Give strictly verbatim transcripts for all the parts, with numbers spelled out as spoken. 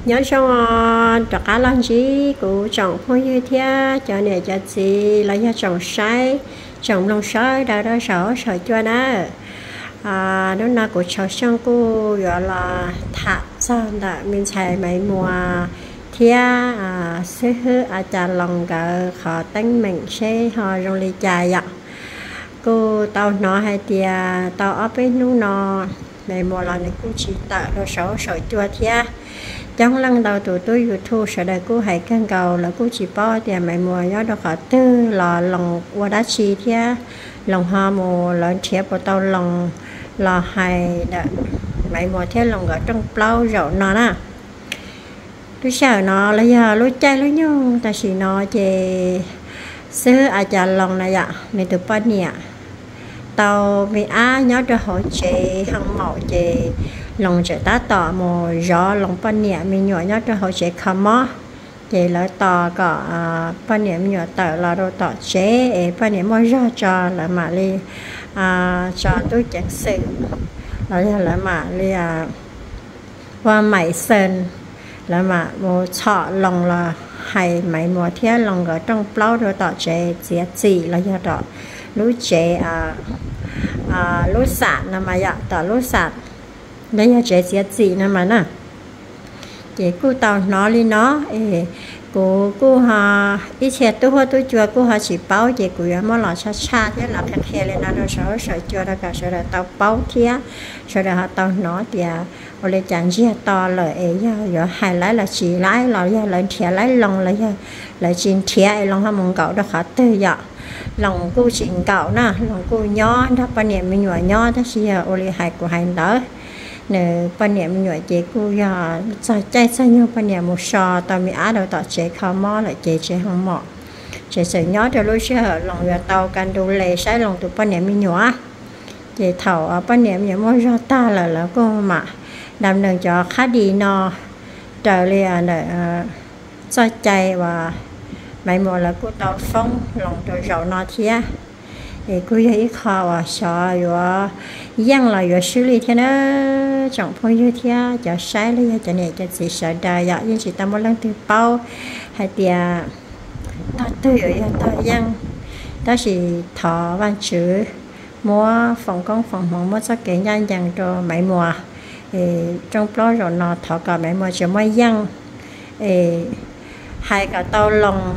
nhớ xong cho cá lăng gì cũng trồng phong như thế cho nên cho chị là do trồng sai trồng lông sói đâu đó sợ sợ cho nó à nó nào cũng cho xong cô gọi là thả sao đã mình xài mấy mùa thia à sẽ hư à chả lòng cả khó tánh mình sẽ họ trong ly trà vậy cô tao nó hay tia tao ở bênนู้nó mấy mùa là này cô chỉ tạo rồi sợ sợ chua thia trong lần đầu tụi tôi YouTube sợ đây cô hãy căn cầu là cô chỉ bỏ tiền mấy mùa nhớ được họ tư là lòng qua đá chi thia lòng hoa mùa lớn thiệp của tao lòng là hay đã mấy mùa thế lòng ở trong plau rậu nó nè tôi sợ nó là giờ lối chơi lối nhung ta chỉ nó về xưa à chả lòng này ạ mình từ bao nhiêu tàu vì á nhớ cho họ chế hàng mẫu chế lòng chế tá tỏ một gió lòng bao nhiêu mình nhỏ nhớ cho họ chế khăm mó chế lại tỏ cả bao nhiêu mình nhỏ tờ là đồ tỏ chế bao nhiêu mới ra cho là mà đi à cho tôi chẳng sự là là mà đi à qua mày sơn là mà một chọ lòng là hay mấy mùa thế lòng ở trong plau rồi tỏ chế chế gì là do đó lúa chế à à lúa sạt là mà dạ tỏ lúa sạt đấy là chế chế gì nè mà nè chế cô tao nó đi nó cô cô hà ít xe tôi hoa tôi chùa cô hà chỉ bao chế cô em mà là cha cha thế là khăn khe lên nó sợ sợ chùa đó cả sợ là tao bao thế sợ là tao nó thì ở đây chẳng gì to lời ấy giờ hai lái là chỉ lái là giờ lại thiệt lái lòng là giờ lại chín thiệt lòng ham muốn cậu đó khá tư giờ lòng cô chín cậu nè lòng cô nhỏ đó bao nhiêu mình nhỏ nhỏ đó chỉ ở đây hai của hai đó nè bao nhiêu mình nhỏ chế cô giờ sai trái sai nhau bao nhiêu một sò tao mi á đâu tao chế khó mò lại chế chế không mò chế sự nhỏ cho lối xe lòng giờ tao can đồ lề sai lòng tụi bao nhiêu mình nhỏ chế thầu ở bao nhiêu mình mới ra ta là là cô mà đam đường cho khá đi nó trở liền để cho chạy và mấy mùa là cô tao phong lòng rồi rậu nó thia thì cô ấy khó và sợ rồi dân là rồi xử lý thế nó chẳng phong như thế cho sai lấy cho nên cho chị sợ đời vậy nhưng chị ta một lần từ bao hay thì ta tư rồi ta dân ta chỉ thọ văn chữ mua phòng công phòng phòng mua sắc kỹ nhanh dần cho mấy mùa trong đó rồi nó thọ cả mấy mùa chỉ mới dân hai cả tàu lòng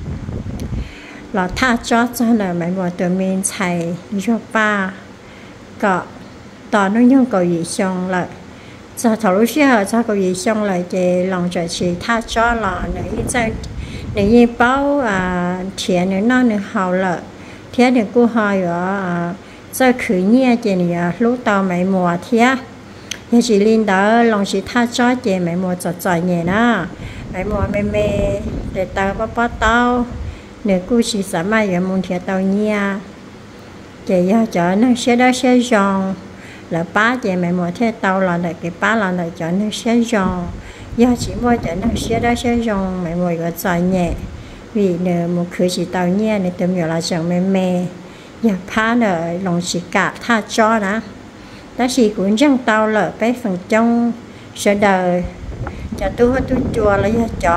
là tha cho cho là mấy mùa tụi mình xài cho ba cả tao nó nhung cầu gì xong lại cho thầu lúc xưa cho cầu gì xong lại thì lòng trời chỉ tha cho là nếu như nếu như bao à tiền nữa nó nữa hậu lợi thế thì cô hỏi ở cho khử nhẹ thì này lúc tao mấy mùa thế nhưng chỉ linh đó lòng chỉ tha cho chị mấy mùa chọt chọt nhẹ na mấy mùa mê mê để tao bắt bắt tao nếu cô chỉ sắm mai ở môn thiệt tao nhẹ chị giờ cho nó sẽ đó sẽ giòn là ba chị mấy mùa thế tao là để cái ba là để cho nó sẽ giòn giờ chỉ mua cho nó sẽ đó sẽ giòn mấy mùa ở chọt nhẹ vì nếu một khử chỉ tao nhẹ này tụi mình là chẳng mê mê giờ phá nữa lòng chỉ cả tha cho đó đó chỉ cũng chẳng tao lỡ cái phần trong sẽ đời cho tôi tôi chùa lấy cho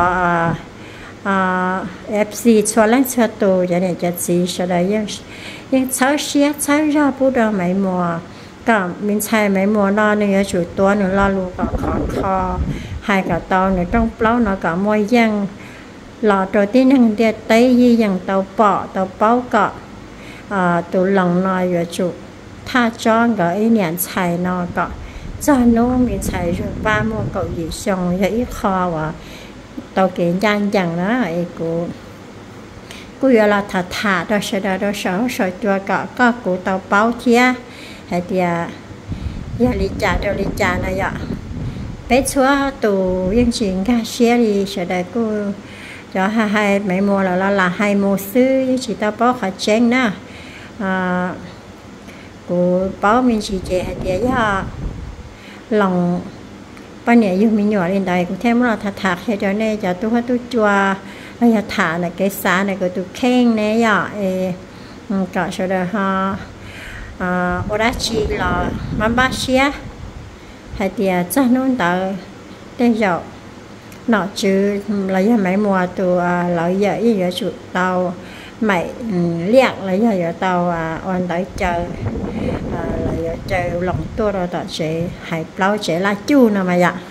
à ép xê cho lên cho tôi cho nên cho chị sẽ đời nhưng nhưng sáu xía sáu ra bút đầu mấy mùa cả mình xài mấy mùa đó nữa chủตัวnữa lo luôn cả khó khó hai cả tàu nữa trong plau nó cả môi dân lọ đầu tiên hàng địa tây gì dạng tàu bỏ tàu bao cả à tụ lòng nói về chủ tha cho cái nhận xài nó có cho nó mình xài rồi ba mua cậu gì xong rồi ít kho và tàu kiện gian chẳng đó ấy cô cô giờ là thà thà đó sẽ đó đó sợ sợ cho cả có cụ tàu báo chia hay thì giờ đi trả đâu đi trả này ạ bé chúa tù yên chuyện ca xe đi sẽ đây cô cho hai hai mấy mua là là hai mua sư chỉ tao báo khá chén nè à cô báo mình chỉ chế hay thì giờ lòng bao nhiêu dùng mình nhỏ lên đây cũng thêm là thà thà hay cho nên cho tôi hết tôi chua bây giờ thả này cái xá này của tôi khen này giờ cả số đó ha à orachi là mamba xia hay thì cho nó tờ đây rồi nọ chứ lấy giờ mấy mùa từ lấy giờ ý giờ chụp tàu mày liệt lấy giờ giờ tàu on tới chờ lấy giờ chờ lòng tua rồi tao sẽ hay bao chế là chu nào mà dạ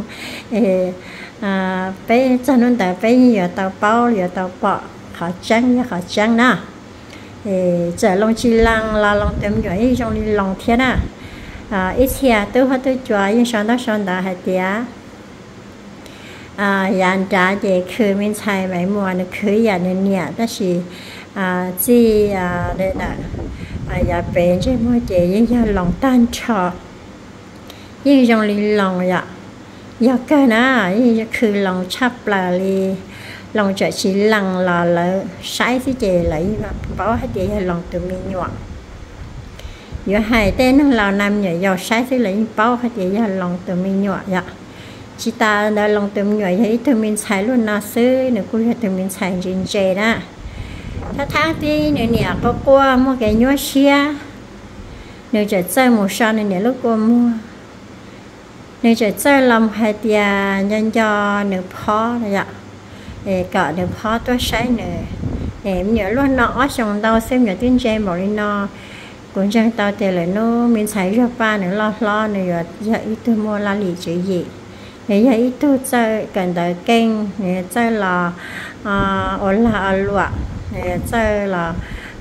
à bé cho nên tại bé giờ tàu bao giờ tàu bọ khó trắng nhá khó trắng nè giờ lòng chi lăng là lòng tém rồi trong đi lòng thiên à à ít kia tôi hết tôi chua nhưng sáng đó sáng đó hay tía à yàn trả để khử mình xài mấy mùa nó khử yàn nó nhẹ đó là à chỉ à đây là à yà bên trên mua để những giờ lòng tan trọ nhưng trong đi lòng dạ dạ cái nè nhưng khử lòng chắp là đi lòng chợ chỉ lằng là là sai thì chỉ lấy bảo hết để lòng từ mình nhọn giữa hai tên là nam nhảy vào sai thì lấy bảo hết để lòng từ mình nhọn dạ chị ta đã lòng từ nhảy thấy từ mình xài luôn na sư nữa cũng từ mình xài trên chè đó tháng tháng thì nữa nè có qua mua cái nhua xia nữa chỉ chơi một sao nữa nè lúc qua mua nữa chỉ chơi làm hai tiền nhân cho nữa phó này ạ để cả được phó tôi sai nữa em nhớ luôn nó trong tao xem nhớ tin chè bảo lên nó cũng chẳng tao tiền lại nó mình xài cho ba nữa lo lo nữa giờ ít tôi mua là lì chữ gì để giờ ít tôi chơi cần tới kênh để chơi là ổn là lụa để chơi là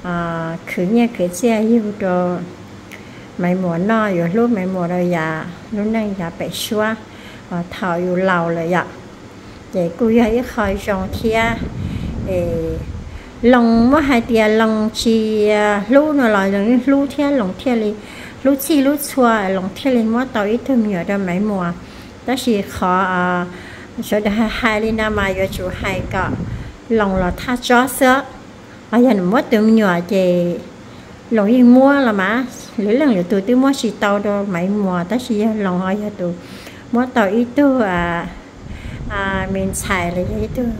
khử nhẹ khử xe yêu đồ mấy mùa no rồi lúc mấy mùa rồi già lúc này già bị xóa thảo yêu lầu rồi ạ để cô ấy khỏi rong thia để lòng mất hai tia lòng chi lú nó lại lòng lú thia lòng thia li lú chi lú xua lòng thia li mất tàu ít thêm nhiều ra mấy mùa đó chỉ khó à số đó hai li nam mai chủ hai cả lòng là tha chó sữa ở nhà mất từ nhỏ thì lòng đi mua là mà lấy lần là từ từ mua chỉ tàu đó mấy mùa đó chỉ lòng ở nhà từ mất tàu ít tu à à mình xài là vậy tu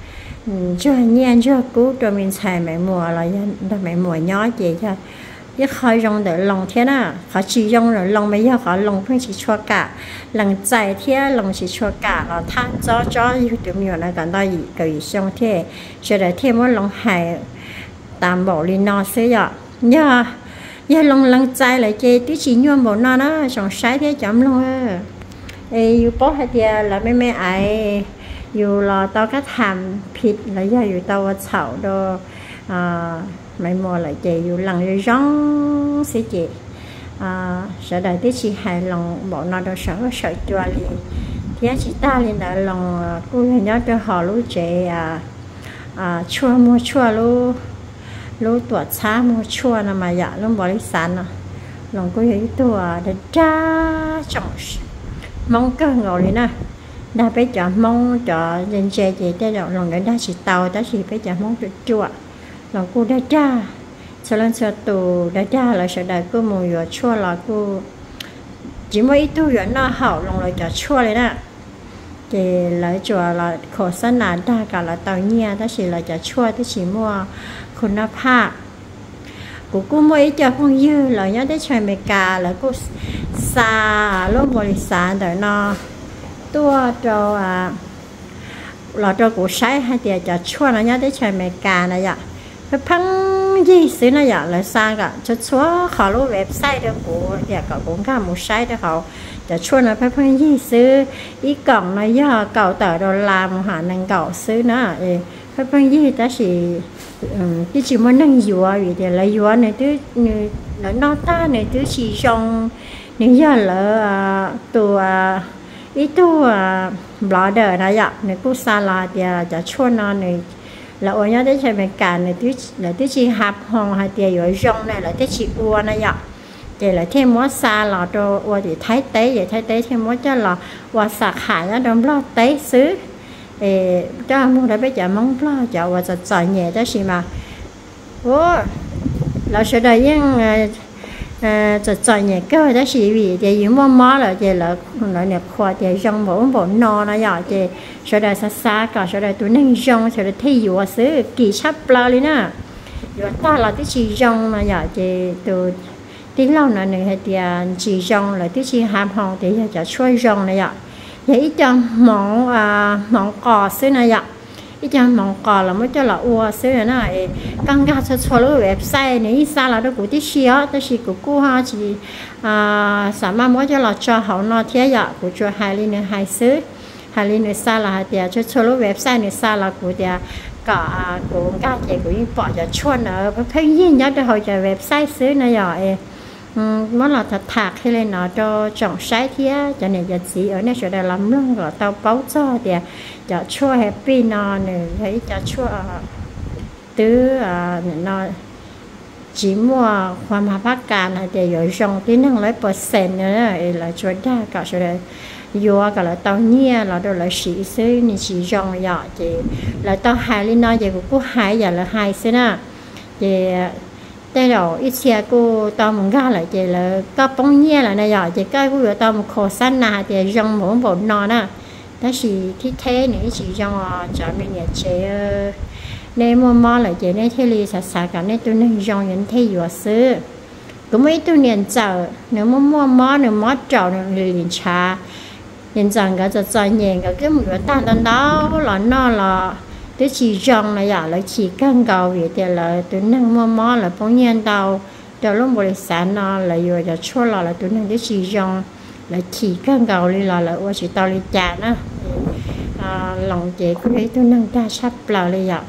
cho nhiên cho cú cho mình xài mấy mùa là đó mấy mùa nhỏ gì cho cái khơi rong để lòng thế nào họ chỉ rong rồi lòng mấy giờ họ lòng không chỉ cho cả lần chạy thế lòng chỉ cho cả là tha cho cho yêu tụi mình là cảm thấy cái xong thế cho để thêm một lòng hài tạm bảo đi nó sẽ giờ nhờ giờ lòng lần chạy lại chơi tí chỉ nhuộm bộ nó nó xong sai thế chậm luôn á yêu bố hay là là mấy mấy ai yêu là tao cái tham thịt là giờ yêu tao xạo đồ à mấy mùa lại chị yêu lần yêu rong sẽ chị à sợ đại tí chị hài lòng bọn nó đâu sợ sợ chua liền thì chị ta liền đã lòng cô nhớ cho họ lúc chị à à chua mua chua lúc lúc tuổi xa mua chua là mà dạ lúc bỏ đi sẵn à lòng cô ấy tuổi để cha chồng mong cơ ngồi đi nè đã phải chọn mong cho dân chơi chị tới đầu lòng người ta chỉ tàu ta chỉ phải chọn mong được chua lòng cô đã cha sau lần sau tù đã cha là sau đây cô mùi vừa chua là cô chỉ mới ít tu vừa nó hậu lòng lại cho chua lên nè thì lại chùa là khổ sân là đa cả là tàu nhia ta chỉ là cho chua ta chỉ mua khôn nó pa của cô mới cho con dư là nhớ tới chơi mẹ cà là cô xa lúc bồi xa đời nó tua cho à là cho cô sai hai tiền cho chua nó nhớ tới chơi mẹ cà này ạ cái phăng gì xứ này ạ là xa cả cho chua họ lúc website đó của nhà cậu cũng có một site đó họ cho chua nó phải phăng gì xứ ý cổng nó do cậu tờ đồ làm họ năng cậu xứ nữa phải phăng gì ta chỉ cái chỉ muốn nâng dùa vì thì là dùa này thứ nó nó ta này thứ chỉ trong những giờ là tù ít tu blogger này ạ này cũng xa là thì cho chua nó này là ở nhà đấy chơi mấy cả này thứ là thứ chỉ hạp hòn hay thì ở trong này là thứ chỉ ua này ạ thì là thêm món xa là cho ua thì thái tế vậy thái tế thêm món cho là ua sạc hải nó đóng lo tế xứ thì cho mua đã bây giờ mong lo cho ua giật giỏi nhẹ đó gì mà ô là sẽ đây những giật giỏi nhẹ cơ đó gì vì thì những món món là thì là nói nè khoa thì trong bộ bộ no nó nhỏ thì sẽ đây xa xa cả sẽ đây tụi nâng trong sẽ đây thấy ua xứ kỳ sắp lo đi nè ua ta là thứ chỉ trong mà nhỏ thì từ tí lâu nữa này thì chỉ trong là tí chỉ hàm hòn thì giờ cho xuôi rong này ạ vậy ít cho món à, món cò xứ này ạ ít cho món cò là mới cho là ua xứ này này căng gà cho cho lúc website này sao là đó cũng tí xíu đó chỉ của cô ha chỉ à sản phẩm mới cho là cho họ nó thế ạ của cho hai linh này hai xứ hai linh này sao là thì cho cho lúc website này sao là của thì cả của các chị của những bỏ cho chuồn ở cái gì nhớ cho họ cho website xứ này rồi món là thật thạc hay lên nó cho chọn sai thế cho nên giờ chỉ ở đây sẽ để làm luôn rồi tao báo cho thì cho chua happy nó này thấy cho chua tứ nó chỉ mua hoa mà bác cả này để rồi dùng tí năng lấy percent nữa là cho đa cả sẽ để vô cả là tao nhia là đồ là sĩ xứ nên chỉ dùng vậy thì là tao hai lên nó thì cũng hai giờ là hai xứ nè thì đây rồi ít xe cô tao muốn ra lại thì là có bóng nhia là này rồi thì cái của tao một khổ săn nào thì dùng mỗi bộ nọ nè đó chỉ thiết thế này chỉ dùng cho mình nhà chế nên mua mò lại thì nên thế li sạch sạch cả nên tôi nên dùng những thế vừa xứ cũng mấy tôi liền chờ nếu mua mua mò nếu mò trầu liền trà liền rằng cái giờ giờ nhẹ cái cái một cái tan tan đó là nó là tôi chỉ dùng là giả là chỉ cần cầu việc thì là tôi năng mua mò là phong nhiên đầu đầu lúc buổi sáng nó là vừa giờ chua là là tôi năng tôi chỉ dùng là chỉ cần cầu đi là là ủa chỉ tao đi trả nữa lòng chị cũng thấy tôi năng đa sắp là đi ạ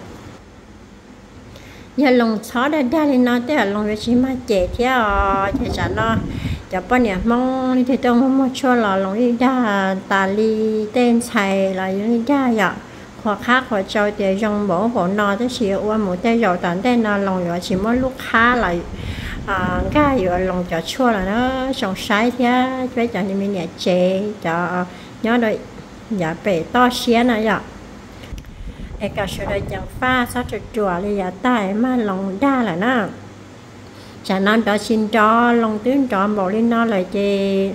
giờ lòng chó đã đa lên nó tức là lòng về chỉ mà chị theo thì chả nó chả bao nhiêu mong thì tôi không mua chua là lòng đi đa tà li tên xài là những đi đa vậy hoặc khác hoặc cho thì dùng bổ bổ nó tới chỉ qua một tay dầu tận tay nó lòng rồi chỉ muốn lúc khá lại à cái rồi lòng chó chua là nó trồng sai thế với chả thì mình nhẹ chế cho nhớ đôi giả bể to xé này ạ ai cả số đây chẳng pha sao cho chùa thì giả tai mà lòng đa là nó chả non đó xin cho lòng tuyến cho bộ lên nó lại chị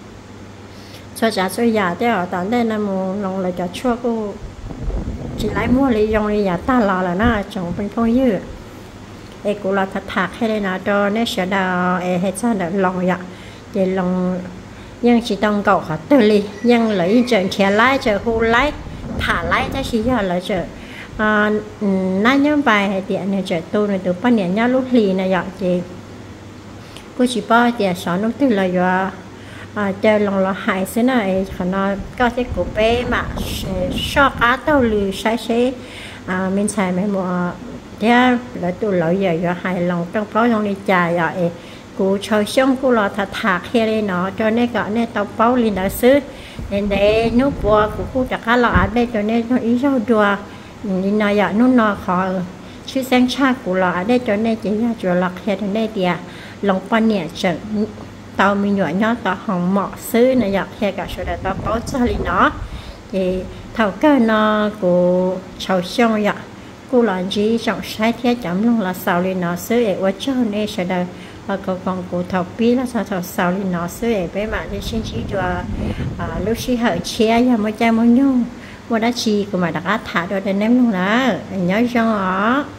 cho chả số giả thế ở tận đây là một lòng lại cho chua cô chỉ lấy mua lấy dùng đi giả ta lò là nó trồng bên phong dư ai cũng là thật thạc hay đây nào cho nên sẽ đào ai hết sao được lòng vậy thì lòng nhưng chỉ tông cậu họ tự li nhưng lấy chuyện kia lái chờ hú lái thả lái cho chỉ giờ là chờ na nhớ bài hay tiện này chờ tôi này từ bao nhiêu nhá lúc lì này vậy chị cô chỉ bao tiền xóa lúc từ là giờ chờ lòng là hại thế này khả nó có cái cổ bé mà so cá tàu lì sai sẽ mình xài mấy mùa thế là tôi lợi giờ giờ hại lòng trong có trong đi trà vậy cô chơi xong cô là thật thạc hay đây nó cho nên cả nên tao bao lên đã xứ nên để nước bùa của cô chắc là ở đây cho nên nó ý rau đùa đi nói vậy nó nó khó chứ sáng cha của là ở đây cho nên chỉ là chùa lọc hay ở đây thì lòng pan nhẹ chừng tao mình nhỏ nhỏ tao hỏng mỏ xứ này vậy hay cả số là tao bao cho lên nó thì thầu cái nó của chơi xong vậy cô là gì trong sai thế chấm luôn là sao lên nó xứ để ở cho nên sẽ được và còn còn cụ thầu pi là sao thầu sao thì nó sẽ bé mà thì xin chỉ cho lúc xí hở chia và mỗi chai mỗi nhung mỗi đã chi của mà đã thả rồi để ném luôn là nhớ cho họ